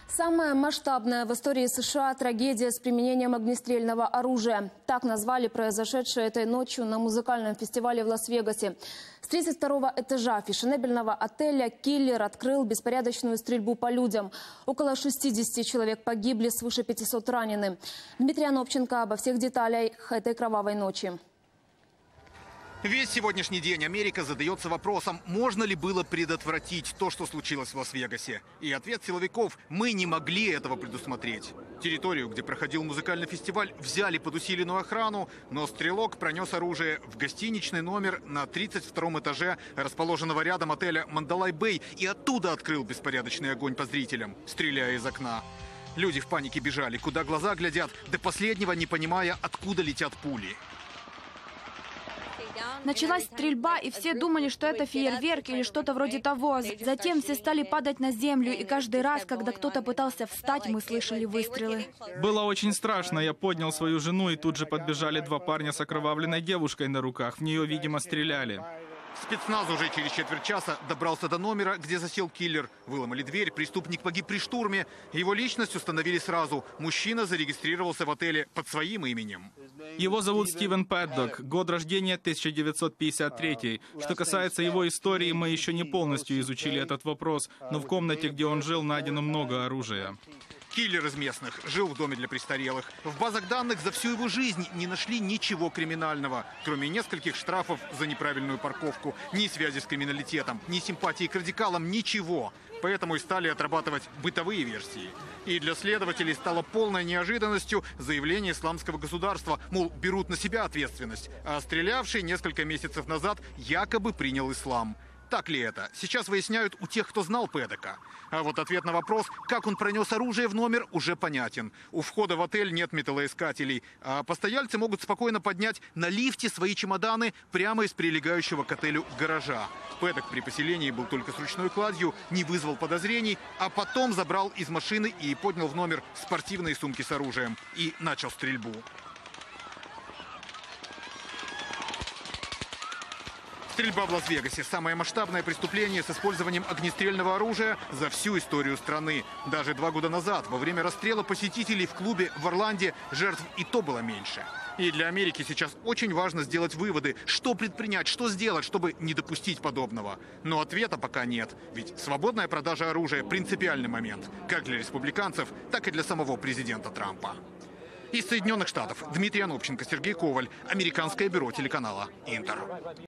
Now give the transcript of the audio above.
Самая масштабная в истории США трагедия с применением огнестрельного оружия. Так назвали произошедшее этой ночью на музыкальном фестивале в Лас-Вегасе. С 32-го этажа фешенебельного отеля киллер открыл беспорядочную стрельбу по людям. Около 60 человек погибли, свыше 500 ранены. Дмитрий Анопченко обо всех деталях этой кровавой ночи. Весь сегодняшний день Америка задается вопросом, можно ли было предотвратить то, что случилось в Лас-Вегасе. И ответ силовиков – мы не могли этого предусмотреть. Территорию, где проходил музыкальный фестиваль, взяли под усиленную охрану, но стрелок пронес оружие в гостиничный номер на 32-м этаже расположенного рядом отеля «Мандалай-Бэй» и оттуда открыл беспорядочный огонь по зрителям, стреляя из окна. Люди в панике бежали, куда глаза глядят, до последнего не понимая, откуда летят пули. Началась стрельба, и все думали, что это фейерверк или что-то вроде того. Затем все стали падать на землю, и каждый раз, когда кто-то пытался встать, мы слышали выстрелы. Было очень страшно. Я поднял свою жену, и тут же подбежали два парня с окровавленной девушкой на руках. В нее, видимо, стреляли. Спецназ уже через четверть часа добрался до номера, где засел киллер. Выломали дверь, преступник погиб при штурме. Его личность установили сразу. Мужчина зарегистрировался в отеле под своим именем. Его зовут Стивен Паддок, год рождения 1953. Что касается его истории, мы еще не полностью изучили этот вопрос, но в комнате, где он жил, найдено много оружия. Киллер из местных жил в доме для престарелых. В базах данных за всю его жизнь не нашли ничего криминального, кроме нескольких штрафов за неправильную парковку, ни связи с криминалитетом, ни симпатии к радикалам, ничего. Поэтому и стали отрабатывать бытовые версии. И для следователей стало полной неожиданностью заявление исламского государства, мол, берут на себя ответственность, а стрелявший несколько месяцев назад якобы принял ислам. Так ли это? Сейчас выясняют у тех, кто знал Паддока. А вот ответ на вопрос, как он пронес оружие в номер, уже понятен. У входа в отель нет металлоискателей, а постояльцы могут спокойно поднять на лифте свои чемоданы прямо из прилегающего к отелю гаража. Паддок при поселении был только с ручной кладью, не вызвал подозрений, а потом забрал из машины и поднял в номер спортивные сумки с оружием и начал стрельбу. Стрельба в Лас-Вегасе – самое масштабное преступление с использованием огнестрельного оружия за всю историю страны. Даже 2 года назад, во время расстрела посетителей в клубе в Орланде, жертв и то было меньше. И для Америки сейчас очень важно сделать выводы, что предпринять, что сделать, чтобы не допустить подобного. Но ответа пока нет, ведь свободная продажа оружия – принципиальный момент, как для республиканцев, так и для самого президента Трампа. Из Соединенных Штатов Дмитрий Анопченко, Сергей Коваль, Американское бюро телеканала «Интер».